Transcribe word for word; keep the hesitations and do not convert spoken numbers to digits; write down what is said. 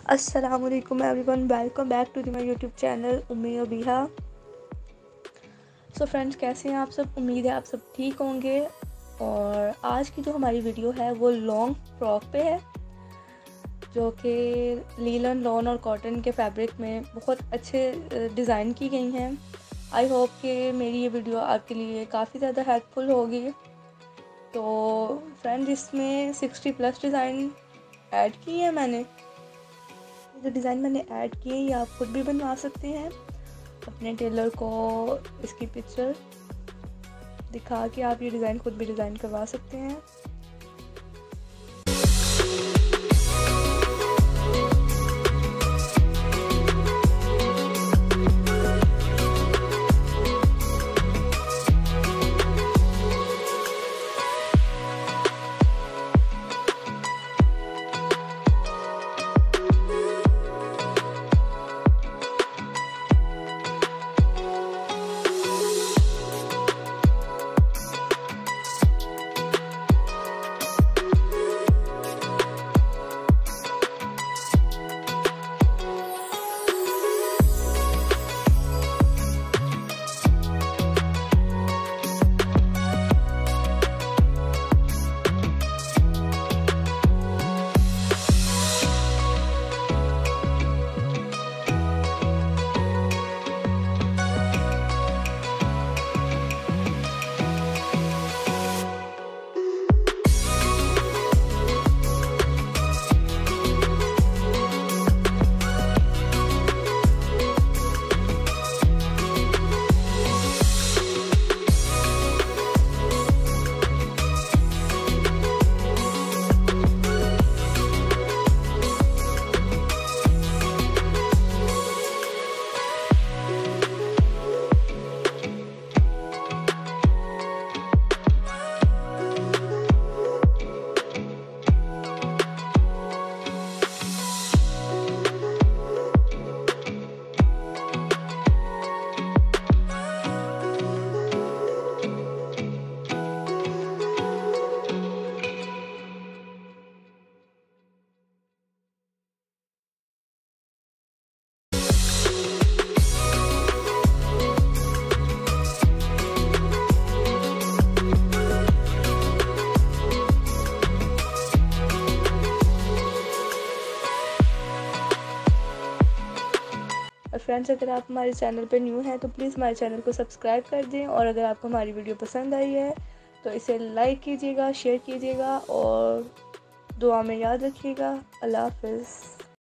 अस्सलामुअलैकुम everyone, welcome back to my YouTube channel um-e-Abeeha। So friends, कैसे हैं आप सब? उम्मीद है आप सब ठीक होंगे। और आज की जो हमारी वीडियो है वो लॉन्ग फ्रॉक पे है, जो कि लीलन, लॉन और कॉटन के फैब्रिक में बहुत अच्छे डिज़ाइन की गई हैं। आई होप कि मेरी ये वीडियो आपके लिए काफ़ी ज़्यादा हेल्पफुल होगी। तो फ्रेंड्स, इसमें सिक्सटी प्लस डिज़ाइन ऐड की है मैंने। जो डिज़ाइन मैंने ऐड किए ये आप खुद भी बनवा सकते हैं। अपने टेलर को इसकी पिक्चर दिखा के आप ये डिज़ाइन खुद भी डिज़ाइन करवा सकते हैं। और फ्रेंड्स, अगर आप हमारे चैनल पर न्यू हैं तो प्लीज़ हमारे चैनल को सब्सक्राइब कर दें। और अगर आपको हमारी वीडियो पसंद आई है तो इसे लाइक कीजिएगा, शेयर कीजिएगा और दुआ में याद रखिएगा। अल्लाह हाफ़िज़।